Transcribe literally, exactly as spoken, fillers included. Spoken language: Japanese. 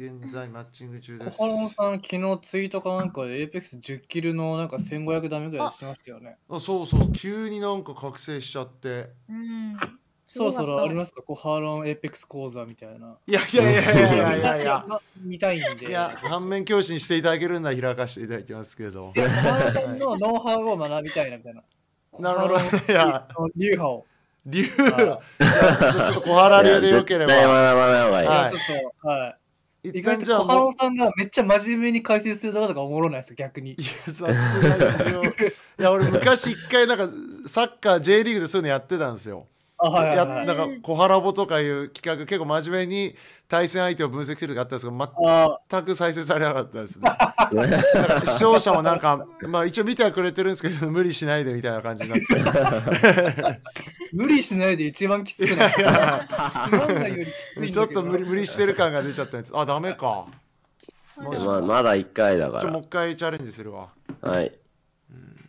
現在マッチング中です。 小原さん、昨日ツイートかなんかでエーペックスじゅっキルのなんかせんごひゃくダメぐらいしてましたよね。 あ、そうそう、急になんか覚醒しちゃって。 うん。 そろそろありますか、小原のエーペックス講座みたいな。 いやいやいやいやいやいやいや。 見たいんで。 いや、反面教師にしていただけるんなら開かせていただきますけど。 小原さんのノウハウを学びたいなみたいな。 なるほど。いや、 流派を。 流派。ちょっと小原流でよければ。 絶対学ばない方がいい。 はい、ちょっと、はい。意外と小原さんがめっちゃ真面目に解説するところがおもろないですよ、逆に。いや、さすがに。いや、俺昔一回なんかサッカー J リーグでそういうのやってたんですよ。なんか小原ボとかいう企画結構真面目に対戦相手を分析するとかあったんですけど、全く再生されなかったですね。視聴者もなんか、まあ一応見てはくれてるんですけど、無理しないでみたいな感じになっちゃう。 無理しないで一番きつくない。 ちょっと無理無理してる感が出ちゃったんです。あ、ダメか。 まあ、まだいっかいだから。 ちょ、もう一回チャレンジするわ。 はい。 うん